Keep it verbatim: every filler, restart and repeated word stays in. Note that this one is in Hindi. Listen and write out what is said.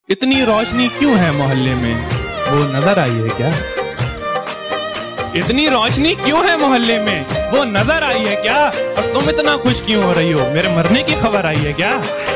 इतनी रोशनी क्यों है मोहल्ले में, वो नजर आई है क्या? इतनी रोशनी क्यों है मोहल्ले में, वो नजर आई है क्या? और तुम इतना खुश क्यों हो रही हो, मेरे मरने की खबर आई है क्या?